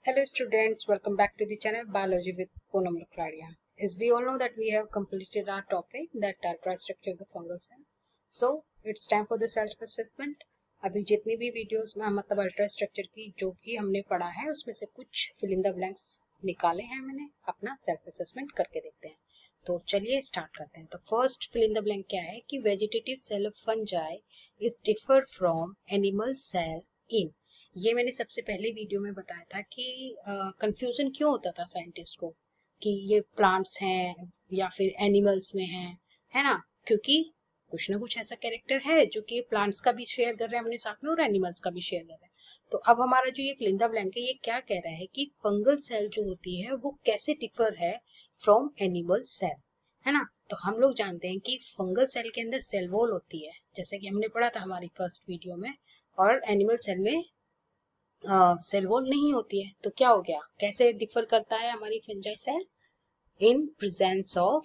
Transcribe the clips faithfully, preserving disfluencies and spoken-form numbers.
Hello students, welcome back to the channel Biology with Poonam Lukladia. As we all know that we have completed our topic that ultrastructure of the fungal cell. So it's time for the self-assessment. अभी जितनी भी videos में मतलब ultrastructure की जो भी हमने पढ़ा है उसमें से कुछ फिल इन द ब्लैंक्स निकाले हैं मैंने, अपना सेल्फ असेसमेंट करके देखते हैं. तो चलिए स्टार्ट करते हैं. तो first fill in the blank क्या है कि vegetative cell of fungi is differ from animal cell in. ये मैंने सबसे पहले वीडियो में बताया था कि कंफ्यूजन uh, क्यों होता था साइंटिस्ट को कि ये प्लांट्स हैं या फिर एनिमल्स में हैं, है ना, क्योंकि कुछ ना कुछ ऐसा कैरेक्टर है जो कि प्लांट्स का भी शेयर कर रहे हैं अपने साथ में और एनिमल्स का भी शेयर कर रहे हैं. तो अब हमारा जो ये फिल इन द ब्लैंक है ये क्या कह रहा है कि फंगल सेल जो होती है वो कैसे डिफर है फ्रॉम एनिमल सेल, है ना. तो हम लोग जानते हैं कि फंगल सेल के अंदर सेल वॉल होती है जैसे कि हमने पढ़ा था हमारी फर्स्ट वीडियो में, और एनिमल सेल में सेल uh, वॉल नहीं होती है. तो क्या हो गया, कैसे डिफर करता है हमारी fungi cell? In presence of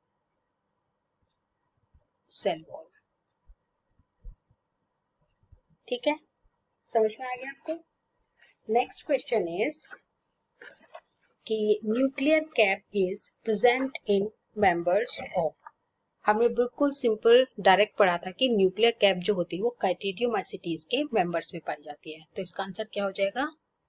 cell wall. ठीक है, समझ में आ गया आपको. नेक्स्ट क्वेश्चन इज कि nuclear cap is present in members of. हमने बिल्कुल सिंपल डायरेक्ट पढ़ा था कि न्यूक्लियर कैप जो होती है वो काइटिडियोमाइसिटीज के मेंबर्स में पाई जाती है. तो इसका आंसर क्या हो जाएगा?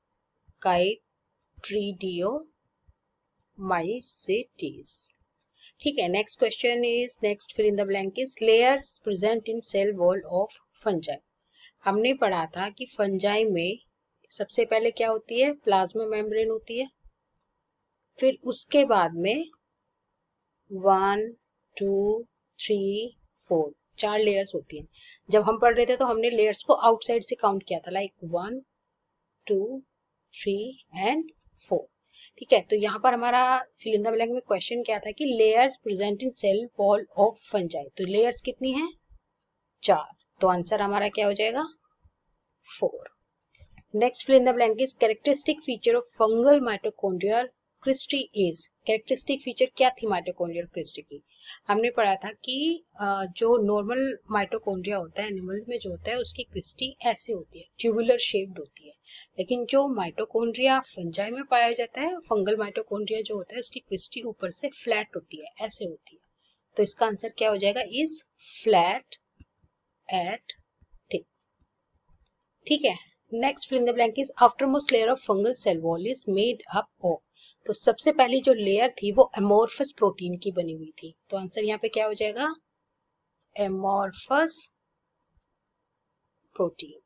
काइट्रिडियोमाइसिटीज. ठीक है. Next question is next fill in the blank is layers present in cell wall of fungi. हमने पढ़ा था कि फंजाई में सबसे पहले क्या होती है? प्लाज्मा मेम्ब्रेन होती है. फिर उसके बाद में वन टू थ्री फोर चार लेयर्स होती हैं. जब हम पढ़ रहे थे तो हमने लेयर्स को आउटसाइड से काउंट किया था, like one two three and four. ठीक है. तो यहाँ पर हमारा फिल इन द ब्लैंक में क्वेश्चन क्या था कि layers present in cell wall of fungi. तो लेयर्स कितनी है? चार. तो आंसर हमारा क्या हो जाएगा? Four. Next fill in the blank is characteristic feature of fungal mitochondrial cristae is. Characteristic feature क्या थी माइटोकॉन्ड्रियल क्रिस्टी की? हमने पढ़ा था कि जो नॉर्मल माइटोकॉन्ड्रिया होता है एनिमल में जो होता है उसकी क्रिस्टी ऐसे होती है, ट्यूबुलर शेप्ड होती है. लेकिन जो माइटोकॉन्ड्रिया फंजाई में पाया जाता है, फंगल माइटोकॉन्ड्रिया जो होता है उसकी क्रिस्टी ऊपर से फ्लैट होती है, ऐसे होती है. तो इसका आंसर क्या हो जाएगा? Is flat at tip. ठीक है. Next fill in the blank is outermost layer of fungal cell wall is made up of. तो सबसे पहली जो लेयर थी वो एमोर्फस प्रोटीन की बनी हुई थी. तो आंसर यहाँ पे क्या हो जाएगा? Amorphous protein.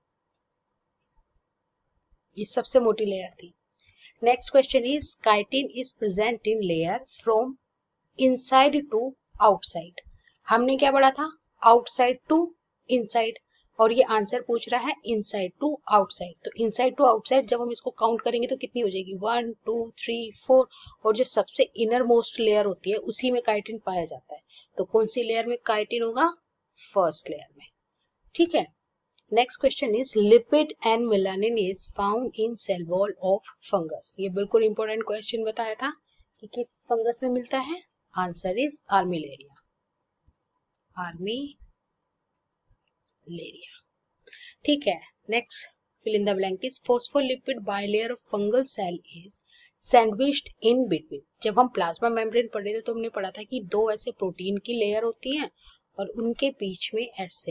ये सबसे मोटी लेयर थी. Next question is chitin is present in layer from inside to outside. हमने क्या पढ़ा था? आउटसाइड टू इनसाइड, और ये आंसर पूछ रहा है इनसाइड टू आउटसाइड. तो इनसाइड टू आउटसाइड जब हम इसको काउंट करेंगे तो कितनी हो जाएगी? One two three four. और जो सबसे इनर मोस्ट लेयर होती है उसी में काइटिन पाया जाता है. तो कौन सी लेयर में काइटिन होगा? फर्स्ट लेयर में. ठीक है. Next question is lipid and melanin is found in cell wall of fungus. ये बिल्कुल इंपॉर्टेंट क्वेश्चन बताया था कि किस फंगस में मिलता है. Answer is armillaria. Armillaria. ठीक है. Next fill in the blank is phospholipid bilayer of fungal cell is sandwiched in between. जब हम प्लाज्मा मेम्ब्रेन पढ़ रहे थे तो हमने पढ़ा था कि दो ऐसे प्रोटीन की लेयर होती हैं और उनके बीच में ऐसे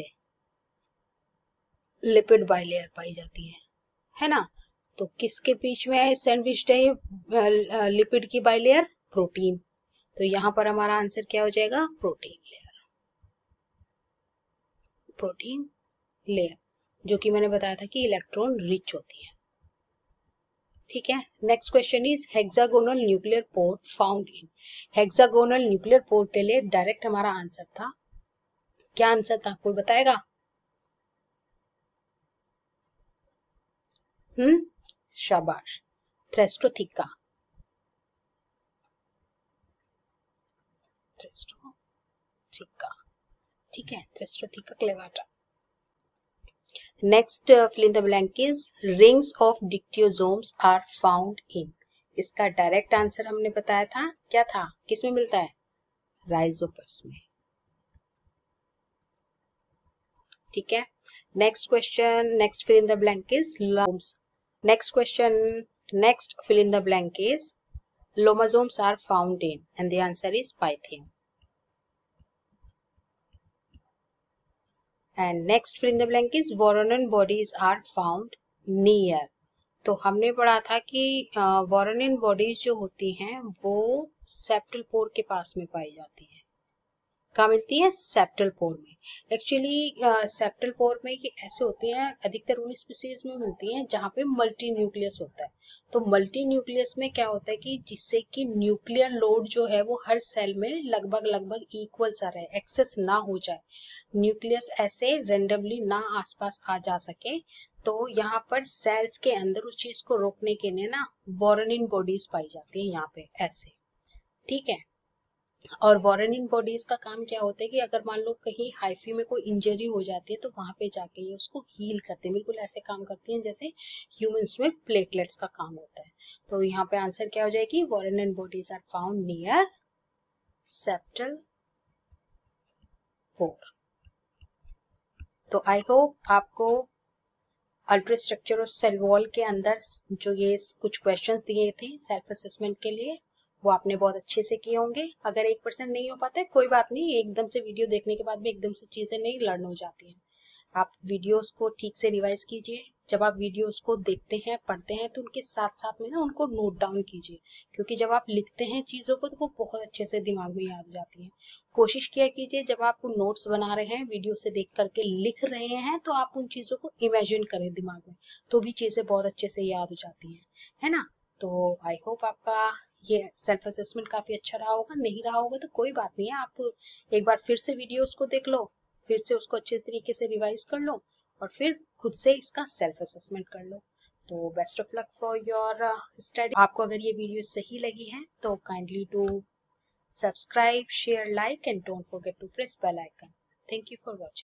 लिपिड बाइलेयर पाई जाती है, है ना. तो किसके बीच में सैंडविच्ड है लिपिड की बाइलेयर? प्रोटीन. तो यहाँ पर हमारा आंसर क्या हो जाएगा? Protein layer. प्रोटीन लेयर जो कि मैंने बताया था कि इलेक्ट्रॉन रिच होती है. ठीक है. Next question is hexagonal nuclear pore found in. Hexagonal nuclear pore के लिए डायरेक्ट हमारा आंसर था. क्या आंसर था? कोई बताएगा? हम्म शाबाश. थ्रेस्टोथिका. थ्रेस्टोथिका. ठीक है. Thraustotheca clavata. Next fill in the blank is rings of dictyosomes are found in. इसका डायरेक्ट आंसर हमने बताया था. क्या था? किस में मिलता है? राइजोपस में. ठीक है. Next question next fill in the blank is lums. Next question Next, fill in the blank is lomosomes are found in, and the answer is pythium. And next fill in the blank is Voronine bodies are found near. तो हमने पढ़ा था कि वॉरोनिन bodies जो होती हैं वो septal पोर के पास में पाई जाती है। कहाँ मिलती है? सेप्टल पोर में। एक्चुअली सेप्टल पोर में ये ऐसे होते हैं, अधिकतर उन स्पीसीज में मिलती हैं जहाँ पे मल्टी न्यूक्लियस होता है। तो मल्टी न्यूक्लियस में क्या होता है कि जिससे कि न्यूक्लियर लोड जो है वो हर सेल में लगभग लगभग इक्वल सा रहे, एक्सेस ना हो जाए, न्यूक्लियस ऐसे रेंडमली ना आसपास आ जा सके। तो यहाँ पर सेल्स के अंदर उस चीज को रोकने के लिए ना वॉरोनिन बॉडीज पाई जाती है यहाँ पे ऐसे, ठीक है। और वॉरोनिन बॉडीज का काम क्या होता है कि अगर मान लो कहीं हाइफी में कोई इंजरी हो जाती है तो वहां पे जाके ये उसको हील करते हैं, बिल्कुल ऐसे काम करती हैं जैसे ह्यूमंस में प्लेटलेट्स का काम होता है। तो यहाँ पे आंसर क्या हो जाएगी? Woronin bodies are found near septal pore. तो आई होप आपको अल्ट्रास्ट्रक्चर ऑफ सेल वॉल के अंदर जो ये कुछ क्वेश्चंस दिए थे सेल्फ असेसमेंट के लिए वो आपने बहुत अच्छे से किए होंगे। अगर एक परसेंट नहीं हो पाता है कोई बात नहीं, एकदम से वीडियो देखने के बाद भी एकदम से चीजें नहीं लर्न हो जाती हैं। आप वीडियोस को ठीक से रिवाइज कीजिए। जब आप वीडियोस को देखते हैं, पढ़ते हैं तो उनके साथ साथ में ना उनको नोट डाउन कीजिए, क्योंकि जब आप लिखते हैं चीजों को तो वो बहुत अच्छे से दिमाग में याद हो जाती है। कोशिश किया कीजिए जब आप नोट्स बना रहे हैं, वीडियो से देख करके लिख रहे हैं, तो आप उन चीजों को इमेजिन करें दिमाग में, तो भी चीजें बहुत अच्छे से याद हो जाती हैं, है ना। तो आई होप आपका ये सेल्फ असेसमेंट काफी अच्छा रहा होगा। नहीं रहा होगा तो कोई बात नहीं है, आप एक बार फिर से वीडियोस को देख लो, फिर से उसको अच्छे तरीके से रिवाइज कर लो और फिर खुद से इसका सेल्फ असेसमेंट कर लो। तो best of luck for your study. आपको अगर ये वीडियो सही लगी है तो kindly do subscribe, share, like and don't forget to press bell icon. Thank you for watching.